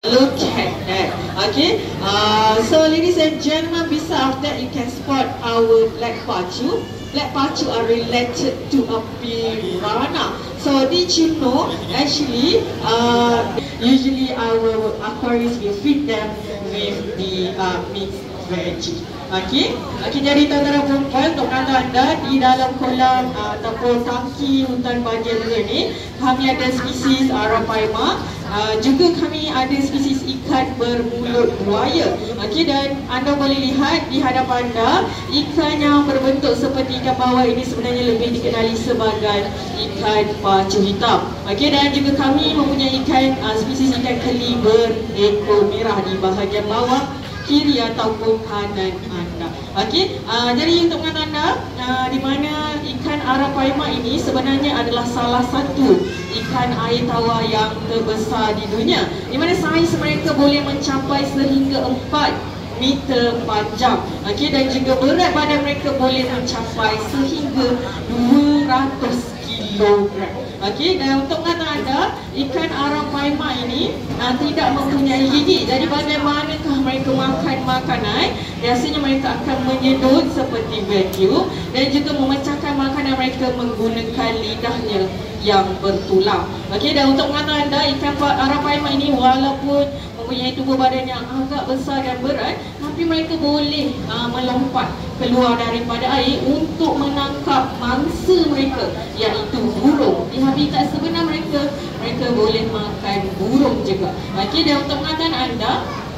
Look at that. Okay. So ladies and gentlemen, beside that you can spot our black pacu. Black pacu are related to a piranha. So did you know actually usually our aquariums will feed them with the mixed veggie. Okey, jadi tuan-tuan perempuan, untuk anda di dalam kolam ataupun tangki hutan banjir ini, kami ada spesies Arapaima. Juga kami ada spesies ikan bermulut buaya. Okey, dan anda boleh lihat di hadapan anda, ikan yang berbentuk seperti ikan bawal ini sebenarnya lebih dikenali sebagai ikan pacu hitam. Okey, dan juga kami mempunyai ikan spesies ikan keli berekor merah di bahagian bawah kiri ataupun kanan anda. Okey, jadi untuk anda di mana ikan Arapaima ini sebenarnya adalah salah satu ikan air tawar yang terbesar di dunia, di mana saiz mereka boleh mencapai sehingga 4 meter panjang. Okey, dan juga berat badan mereka boleh mencapai sehingga 200 kilogram. Okey, dan untuk anda, ikan Arapaima ini tidak mempunyai gigi. Jadi bagaimanakah mereka makan makanan? Biasanya mereka akan menyedut seperti vacuum dan juga memecahkan makanan mereka menggunakan lidahnya yang bertulang. Okey, dan untuk anda, ikan Arapaima ini walaupun mempunyai tubuh badan yang agak besar dan berat, tapi mereka boleh melompat keluar daripada air untuk menangkap mangsa mereka, iaitu burung. Di habitat sebenar mereka boleh makan burung juga. Okey, dan untuk pengetahuan anda,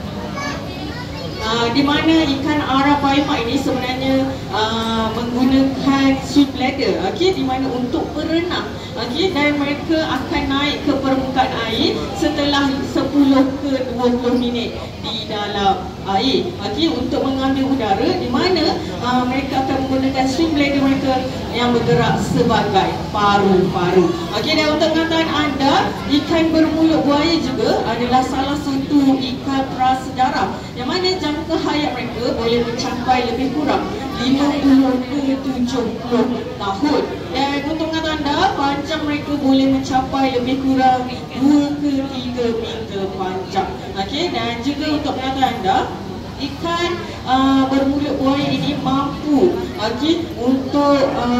di mana ikan Arapaima ini sebenarnya menggunakan swim bladder, okey, di mana untuk berenang. Okey, dan mereka akan naik ke permukaan air setelah 10 ke 20 minit di dalam air, okey, untuk mengambil udara, di mana mereka akan menggunakan swim bladder mereka yang bergerak sebagai paru-paru. Okey, dan untuk pengetahuan anda, ikan bermulut buaya juga adalah salah satu ikan prasejarah yang mana jangka hayat mereka boleh mencapai lebih kurang 50 ke 70 tahun. Dan untuk pengetahuan anda, panjang mereka boleh mencapai lebih kurang 2 ke 3 meter panjang. Okey, dan juga untuk pengetahuan anda, ikan bermulut buaya ini mampu, okey, untuk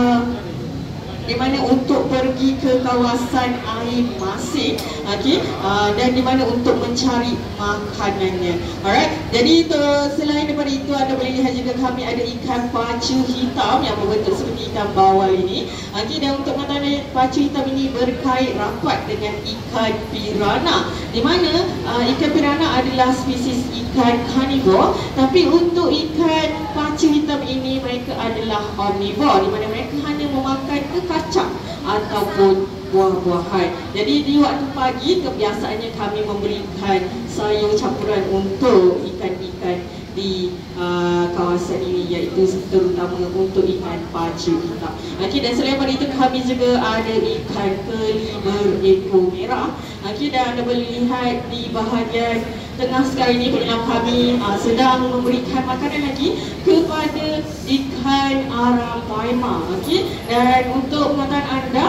di mana untuk pergi ke kawasan air masin, okey, dan di mana untuk mencari makanannya. Alright, jadi selain daripada itu, anda boleh lihat juga kami ada ikan pacu hitam yang berbentuk seperti ikan bawal ini. Okey, dan untuk mengetahui pacu hitam ini berkait rapat dengan ikan piranha, di mana ikan piranha adalah spesies ikan karnivor, tapi untuk ikan pacu hitam ini mereka adalah omnivore, di mana mereka hanya memakan kacang ataupun buah-buahan. Jadi di waktu pagi kebiasaannya kami memberikan sayur campuran untuk ikan-ikan di kawasan ini, iaitu terutama untuk ikan pacu hitam. Okey, dan selain daripada itu kami juga ada ikan keli berekor merah. Okey, dan anda boleh lihat di bahagian tengah sekarang ini penyelam kami sedang memberikan makanan lagi kepada ikan Arapaima. Okey, dan untuk pengetahuan anda,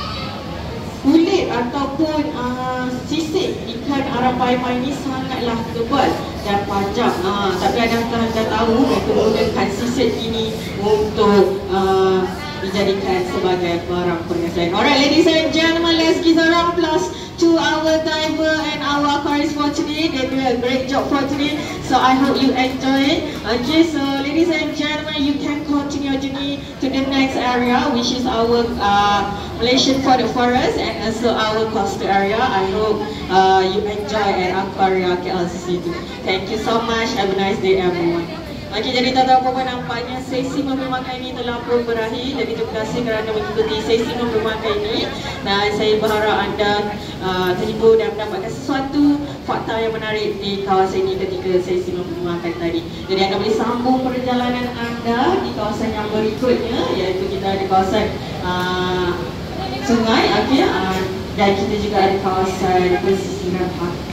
kulit ataupun sisik ikan Arapaima ini sangatlah tebal dan panjang. Tapi adakah anda tahu mereka menggunakan sisik ini untuk dijadikan sebagai barang perhiasan? Alright, ladies and gentlemen, let's give a round of applause to our diver and our aquarists for today. They do a great job for today, so I hope you enjoy it. Okay, so ladies and gentlemen, you can continue your journey to the next area, which is our Malaysian forest and also our coastal area. I hope you enjoy at Aquaria KLCC too. Thank you so much. Have a nice day, everyone. Okey, jadi tuan-tuan puan, nampaknya sesi memberi makan ini telah pun berakhir. Jadi terima kasih kerana mengikuti sesi memberi makan ini, dan saya berharap anda terhibur dan mendapatkan sesuatu fakta yang menarik di kawasan ini ketika sesi memberi makan tadi. Jadi anda boleh sambung perjalanan anda di kawasan yang berikutnya, iaitu kita ada kawasan sungai, okey, dan kita juga ada kawasan pesisiran